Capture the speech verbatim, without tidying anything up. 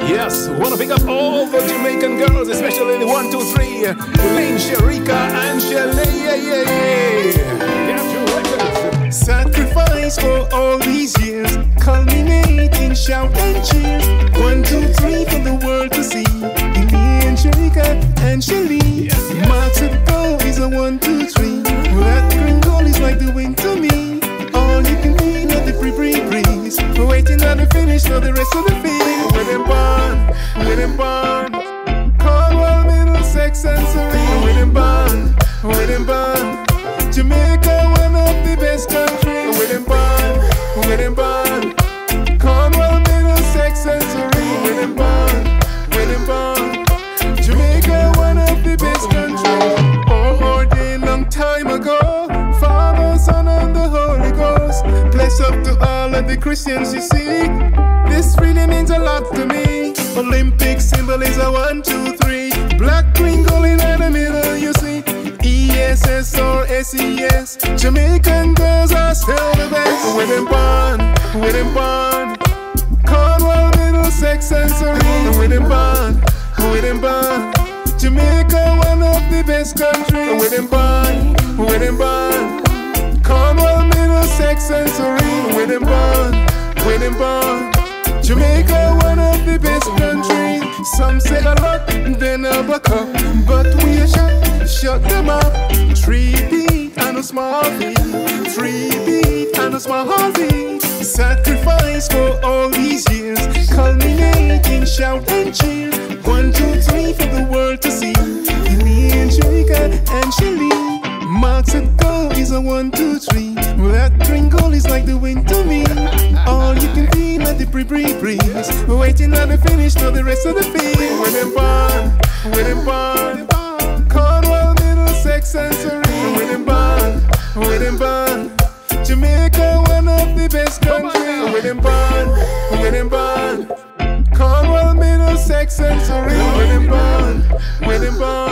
Yes, wanna pick up all the Jamaican girls, especially the one, two, three, Elaine, Shericka, and Shelly. Yeah, yeah, yeah. Sacrifice for all these years, culminating shout and cheers. One, two, three for the world to see. In me and Shericka and Shelly. Yes, yes. Marks of gold is a one, two, three. That green gold is like the wind to me. All you can be, not the free, free breeze. We're waiting on the finish for the rest of the field. Weh Dem born, Weh Dem born. Cornwall, Middlesex and Surrey. Weh Dem born, Weh Dem born. Jamaica, one of the best countries. Weh Dem born, Weh Dem born. Cornwall, Middlesex and Surrey. Weh Dem born, Weh Dem born. Jamaica, one of the best countries. Oh, oh, day long time ago, Father, Son, and the Holy Ghost. Bless up to all of the Christians, you see. This really means a lot to me. Olympic symbol is a one, two, three. Black, green, gold in the middle, you see. E S S or S E S. Jamaican girls are still the best. Weh Dem born, Weh Dem born. Cornwall, Middlesex and Surrey. Weh Dem born, Weh Dem born. Jamaica, one of the best countries. Weh Dem born, Weh Dem born. Cornwall, Middlesex and Surrey. Weh Dem born, Weh Dem born. Jamaica, one of the best countries. Some say a lot, they never come, but we are shut, shut them up. Three beat and a small beat. Three beat and a small beat. Sacrifice for all these years, culminating shout and cheer. One, two, three for the world to see. Me and Shericka and Shelly. Marks of gold is a one, two, three. That green gold is like the wind to me. All you can be, not the free, free breeze. We're waiting on the finish for the rest of the field. Weh Dem born, Weh Dem born. Cornwall, Middlesex and Surrey. Weh Dem born, Weh Dem born. Jamaica, one of the best countries. Weh Dem born, Weh Dem born. Cornwall, Middlesex and Surrey. Weh Dem born, Weh Dem born.